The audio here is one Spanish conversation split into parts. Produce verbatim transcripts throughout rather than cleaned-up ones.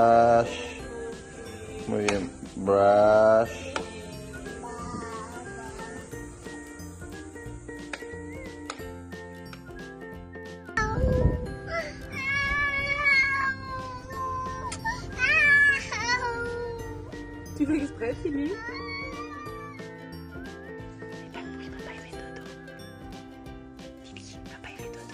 Brush. Muy bien. Brush. Tu fais exprès, Philippe? Oui, papa il fait dodo. Bibi, papa il fait dodo.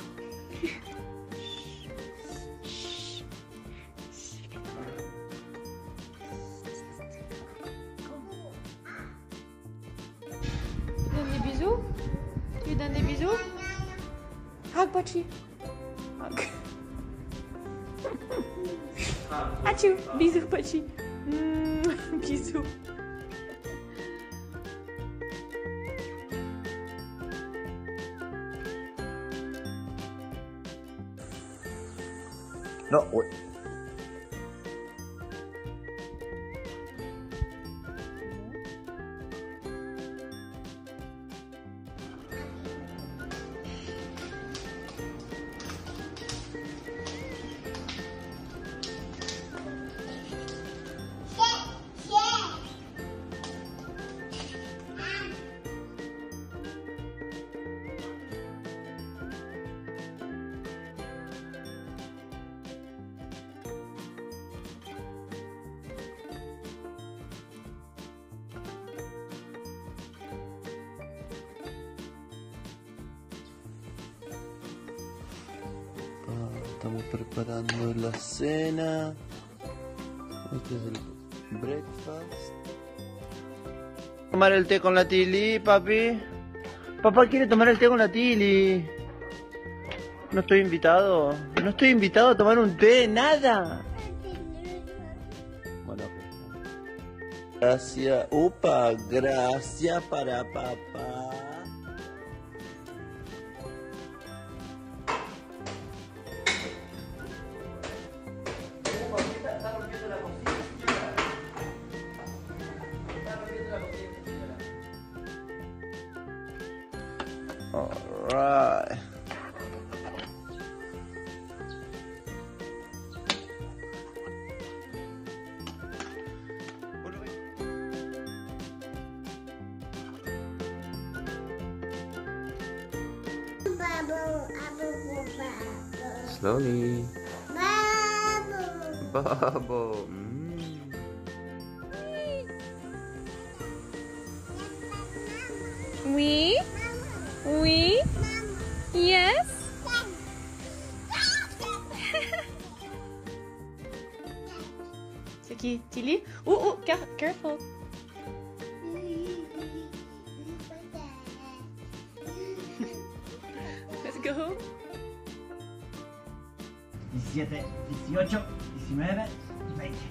Tu donnes des bisous? Tu lui donnes des bisous? Hug Pochi. Hug. Achou, bisous Pochi. Mmh, bisous. No, wait. Estamos preparando la cena. Este es el breakfast. Tomar el té con la Tili, papi. Papá quiere tomar el té con la Tili. No estoy invitado. No estoy invitado a tomar un té, nada. Bueno, ok. Gracias. Upa, gracias para papá. All right. Slowly. Bubble. Bubble. Mm. Oui? Oui? Yes? C'est qui? Tilly? Oh, oh, car careful. Let's go. diecisiete, dieciocho, diecinueve y veinte.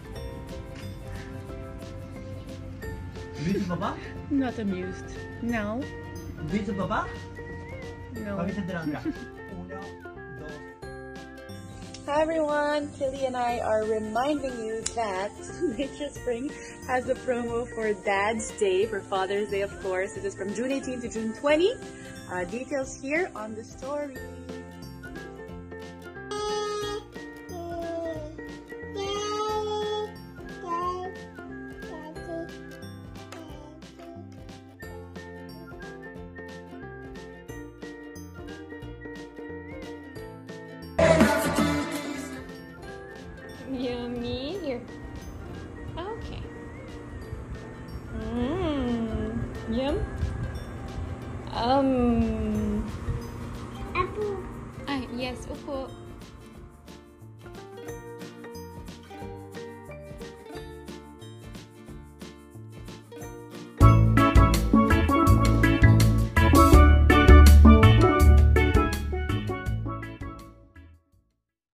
¿Viste papá? Not amused. No. ¿Viste papá? No. Papi se entera, mira. Uno, dos. Hi everyone, Tilly and I are reminding you that Nature Spring has a promo for Dad's Day, for Father's Day of course. This is from June eighteenth to June twentieth. Uh, details here on the story. Yummy. Here. Okay. Mmm. Yum. Um.